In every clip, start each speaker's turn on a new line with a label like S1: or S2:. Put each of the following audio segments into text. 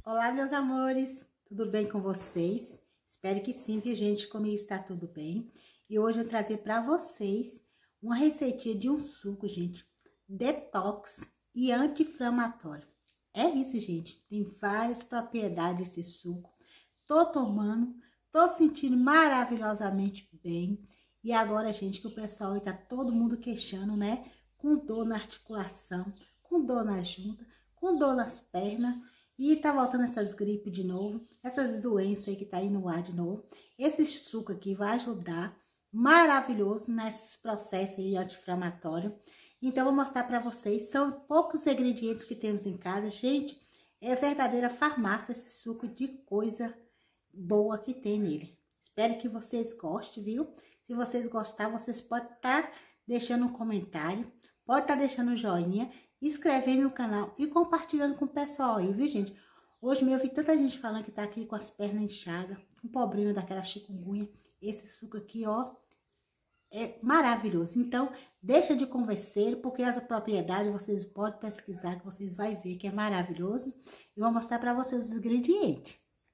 S1: Olá, meus amores, tudo bem com vocês? Espero que sim, viu, gente? Comigo está tudo bem. E hoje eu vou trazer para vocês uma receitinha de um suco, gente, detox e anti-inflamatório. É isso, gente, tem várias propriedades esse suco. Tô tomando, tô sentindo maravilhosamente bem. E agora, gente, que o pessoal está todo mundo queixando, né? Com dor na articulação, com dor na junta, com dor nas pernas. E tá voltando essas gripes de novo, essas doenças aí que tá aí no ar de novo. Esse suco aqui vai ajudar maravilhoso nesses processos aí anti-inflamatório. Então, eu vou mostrar pra vocês, são poucos ingredientes que temos em casa. Gente, é verdadeira farmácia esse suco de coisa boa que tem nele. Espero que vocês gostem, viu? Se vocês gostarem, vocês podem estar deixando um comentário, pode estar deixando um joinha, inscrevendo no canal e compartilhando com o pessoal aí, viu, gente? Hoje mesmo eu vi tanta gente falando que tá aqui com as pernas inchadas, com problema daquela chikungunya. Esse suco aqui, ó, é maravilhoso. Então, deixa de convencer, porque essa propriedade vocês podem pesquisar, que vocês vão ver que é maravilhoso. E vou mostrar para vocês os ingredientes.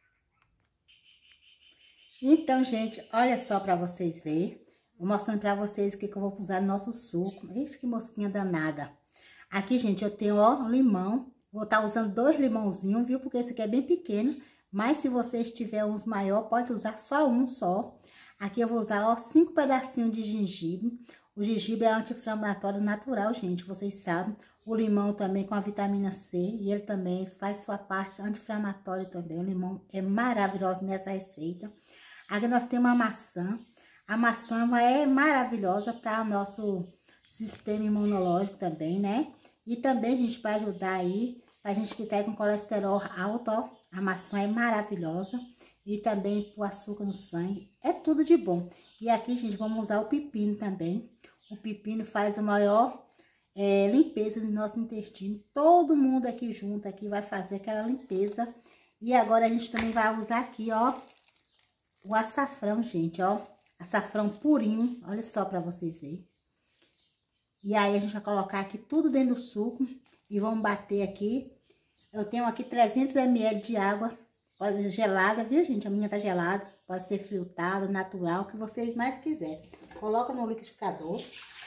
S1: Então, gente, olha só para vocês verem. Vou mostrando para vocês o que eu vou usar no nosso suco. Ixi, que mosquinha danada. Aqui, gente, eu tenho, ó, limão. Vou estar usando 2 limãozinhos, viu? Porque esse aqui é bem pequeno. Mas se vocês tiverem uns maior, pode usar só um só. Aqui eu vou usar, ó, 5 pedacinhos de gengibre. O gengibre é anti-inflamatório natural, gente, vocês sabem. O limão também com a vitamina C. E ele também faz sua parte anti-inflamatória também. O limão é maravilhoso nessa receita. Aqui nós temos a maçã. A maçã é maravilhosa para o nosso sistema imunológico também, né? E também, gente, para ajudar aí, pra gente que tá com colesterol alto, ó, a maçã é maravilhosa. E também pro açúcar no sangue, é tudo de bom. E aqui, gente, vamos usar o pepino também. O pepino faz a maior limpeza do nosso intestino. Todo mundo aqui junto aqui vai fazer aquela limpeza. E agora a gente também vai usar aqui, ó, o açafrão, gente, ó. Açafrão purinho, olha só pra vocês verem. E aí, a gente vai colocar aqui tudo dentro do suco e vamos bater aqui. Eu tenho aqui 300 ml de água, pode ser gelada, viu, gente? A minha tá gelada, pode ser filtrada, natural, o que vocês mais quiserem. Coloca no liquidificador.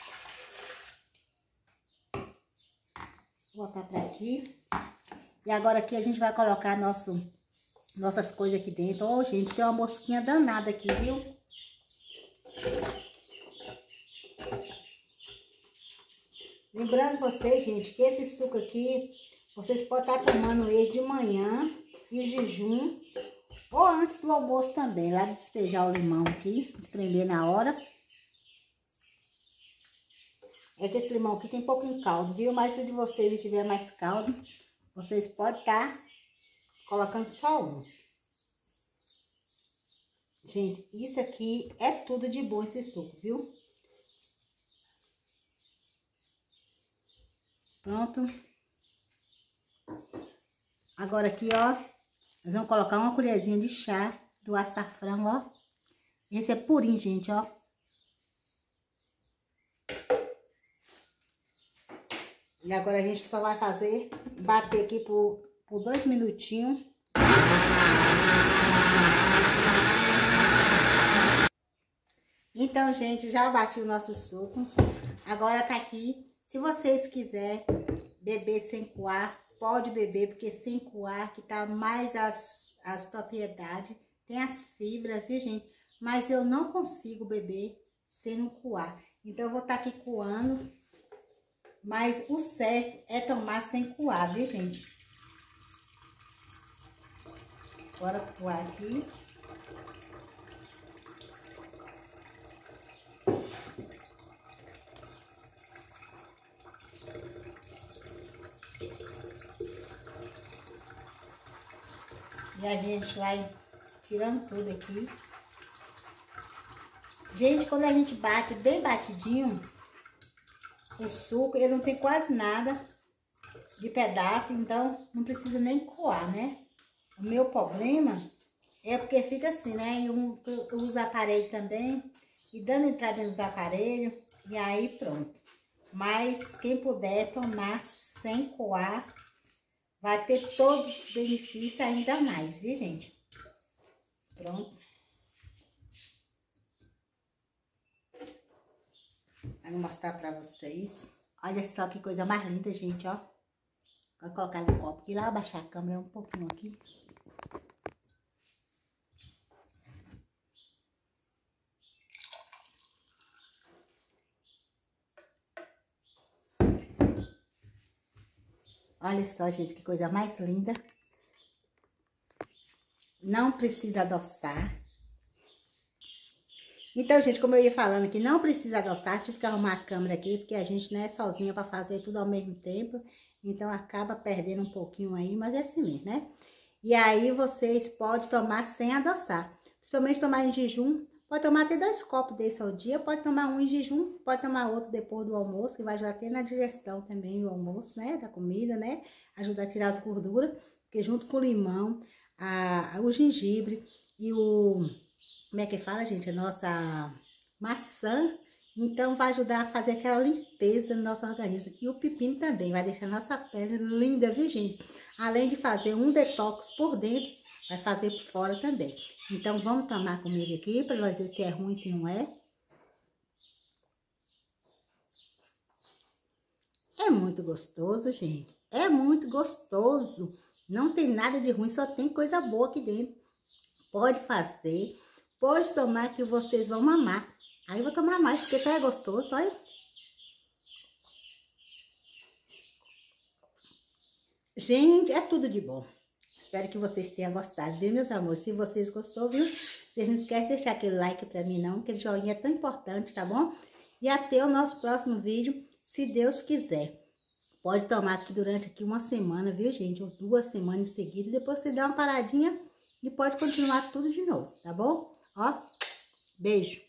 S1: Vou botar pra aqui. E agora aqui a gente vai colocar nossas coisas aqui dentro. Ó, gente, tem uma mosquinha danada aqui, viu? Lembrando vocês, gente, que esse suco aqui, vocês podem estar tomando ele de manhã, em jejum, ou antes do almoço também. Lá despejar o limão aqui, espremer na hora. É que esse limão aqui tem pouquinho caldo, viu? Mas se de vocês tiver mais caldo, vocês podem estar colocando só um. Gente, isso aqui é tudo de bom esse suco, viu? Pronto. Agora aqui, ó, nós vamos colocar uma colherzinha de chá do açafrão, ó. Esse é purinho, gente, ó. E agora a gente só vai fazer, bater aqui por 2 minutinhos. Então, gente, já bati o nosso suco. Agora tá aqui. Se vocês quiserem beber sem coar, pode beber, porque sem coar que tá mais as propriedades. Tem as fibras, viu, gente? Mas eu não consigo beber sem não coar. Então, eu vou estar aqui coando. Mas o certo é tomar sem coar, viu, gente? Bora coar aqui. E a gente vai tirando tudo aqui. Gente, quando a gente bate bem batidinho, o suco, ele não tem quase nada de pedaço, então não precisa nem coar, né? O meu problema é porque fica assim, né? Eu uso aparelho também, e dando entrada nos aparelhos, e aí pronto. Mas quem puder tomar sem coar, vai ter todos os benefícios ainda mais, viu, gente? Pronto. Vou mostrar pra vocês. Olha só que coisa mais linda, gente, ó. Vou colocar no copo aqui, lá abaixar a câmera um pouquinho aqui. Olha só, gente, que coisa mais linda. Não precisa adoçar. Então, gente, como eu ia falando que não precisa adoçar, tive que arrumar a câmera aqui, porque a gente não é sozinha para fazer tudo ao mesmo tempo. Então, acaba perdendo um pouquinho aí, mas é assim mesmo, né? E aí, vocês podem tomar sem adoçar. Principalmente tomar em jejum. Pode tomar até 2 copos desse ao dia. Pode tomar um em jejum, pode tomar outro depois do almoço, que vai ajudar até na digestão também, o almoço, né? Da comida, né? Ajuda a tirar as gorduras. Porque junto com o limão, o gengibre e o... Como é que fala, gente? A nossa maçã. Então, vai ajudar a fazer aquela limpeza no nosso organismo. E o pepino também vai deixar a nossa pele linda, viu, gente? Além de fazer um detox por dentro, vai fazer por fora também. Então, vamos tomar comigo aqui, para nós ver se é ruim, se não é. É muito gostoso, gente. É muito gostoso. Não tem nada de ruim, só tem coisa boa aqui dentro. Pode fazer, pode tomar que vocês vão amar. Aí eu vou tomar mais, porque tá gostoso, olha. Gente, é tudo de bom. Espero que vocês tenham gostado, viu, meus amores? Se vocês gostou, viu? Vocês não esquecem de deixar aquele like pra mim, não. Aquele joinha é tão importante, tá bom? E até o nosso próximo vídeo, se Deus quiser. Pode tomar aqui durante aqui uma semana, viu, gente? Ou 2 semanas em seguida. Depois você dá uma paradinha e pode continuar tudo de novo, tá bom? Ó, beijo.